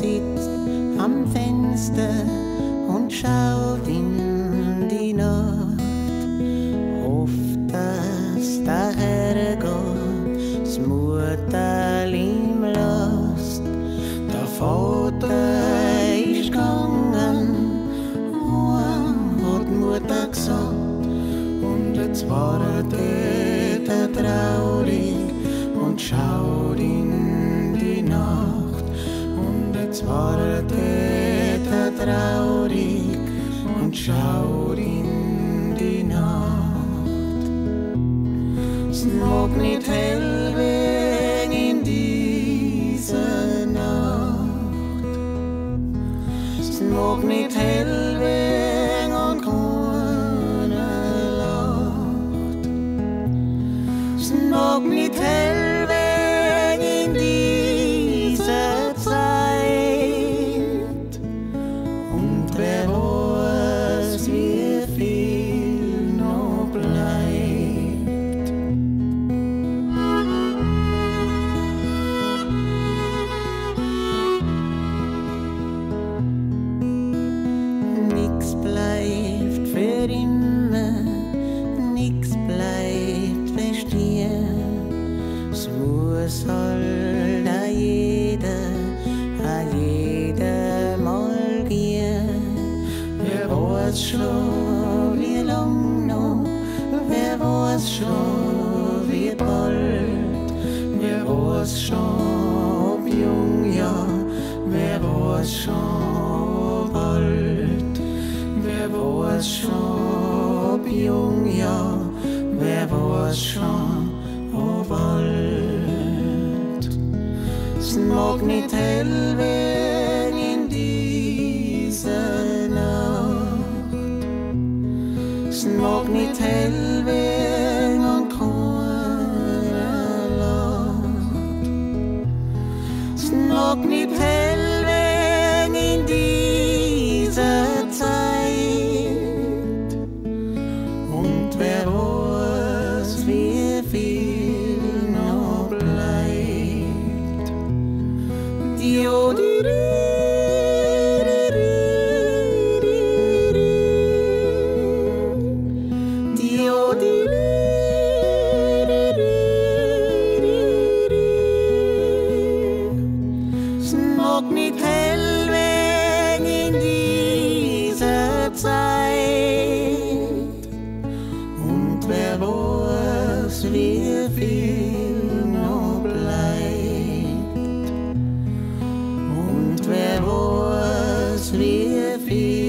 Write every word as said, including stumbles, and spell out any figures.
sitzt am Fenster und schaut in die Nacht. Hofft, dass der Herrgott das Mutterl ihm lässt. Der Vater ist gegangen, hat die Mutter gesagt, und jetzt wartet er traurig und schaut in die Nacht. Und jetzt wartet er traurig und schaut in die Nacht. Es mag nicht hell werden in dieser Nacht. Es mag nicht hell werden und keiner lacht. Es mag nicht hell werden in dieser Zeit. Und wer weiß, wie viel noch bleibt. Nix bleibt für immer, nix bleibt bestehen. Es muss halt a jeder, a jeder mal gehen. Wer weiß schon, wie lang noch, wer weiß schon, wie bald. Wer weiß schon, ob jung, ja, wer weiß schon, ob alt. Wer weiß schon, ob jung, ja, wer weiß schon, ob alt. Es mag nicht hell werden in dieser Nacht. Es mag nicht hell werden und keiner lacht. Es mag nicht hell werden in dieser Zeit. Und wer weiß, wie viel noch bleibt. Dio, di, di, di, di, di, di. Dio, di, di, di, di, di, di. Es mag nicht hell werden in dieser Zeit. Und wer weiß, wie viel noch bleibt. Und wer weiß, wie viel